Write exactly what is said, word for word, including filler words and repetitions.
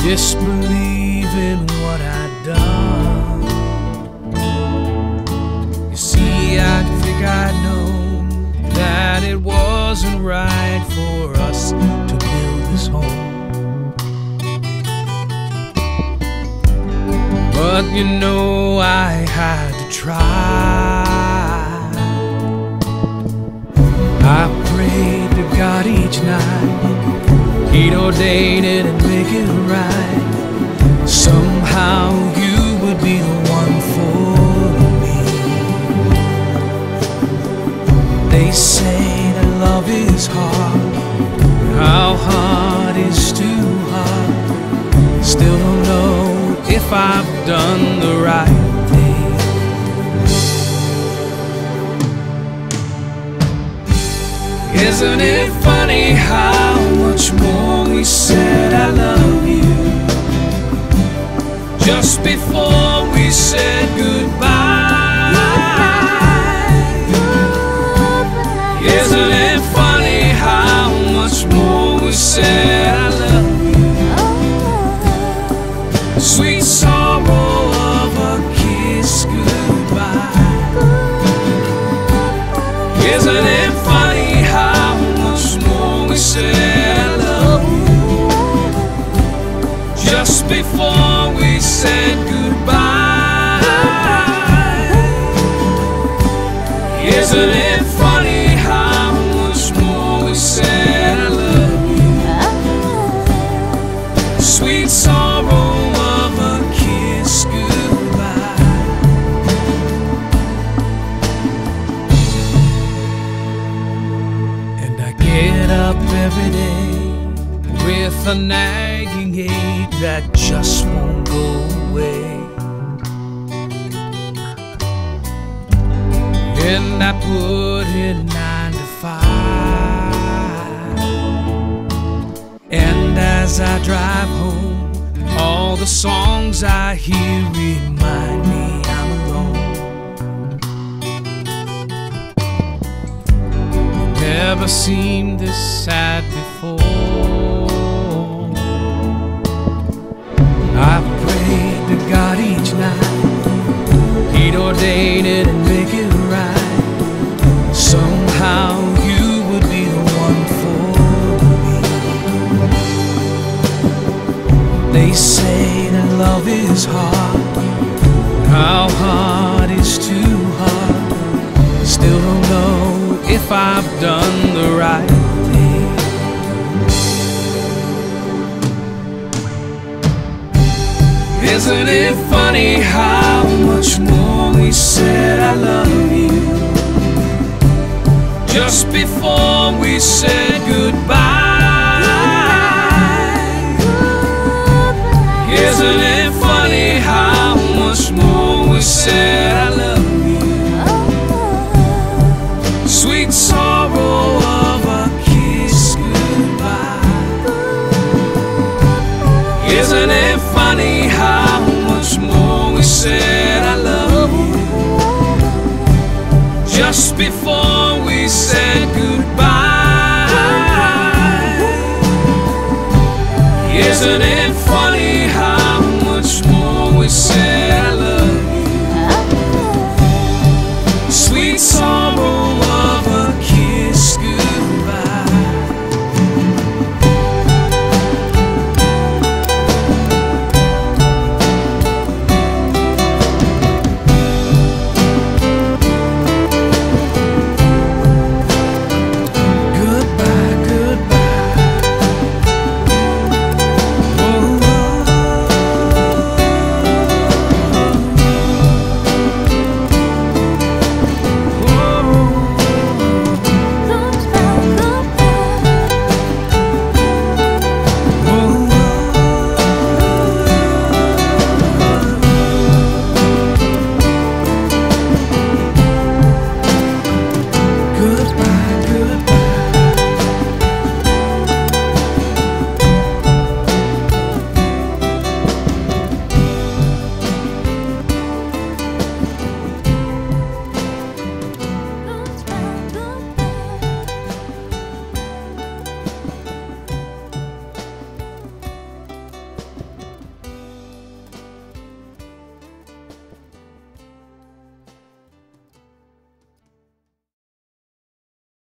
disbelieve in what I'd done. You see, I think I'd known that it wasn't right for us to build this home. But you know, I had to try. I prayed to God each night, He'd ordain it and make it right. Somehow you would be the one for me. They say that love is hard, how hard is too hard. Still don't know if I've done the right thing. Isn't it funny how much more we said I love you just before we said goodbye? Isn't it funny how much more we said I love you? Sweet sorrow of a kiss goodbye. Isn't it funny how much more we said I love you just before we said goodbye? Isn't it funny how much more we said I love you? Sweet sorrow of a kiss goodbye. And I get up every day with a nagging ache that just won't go away. And I put in nine to five, and as I drive home, all the songs I hear remind me I'm alone. Never seemed this sad before. I prayed to God each night, He'd ordain it and make it right. Somehow you would be the one for me. They say that love is hard, how hard is too hard. Still don't know if I've done the right thing. Isn't it funny how much more we said I love you just before we said goodbye? Isn't it funny how much more we said I love you? Sweet sorrow of a kiss goodbye. Isn't it funny how much more we said I love you just before we said goodbye? Isn't it funny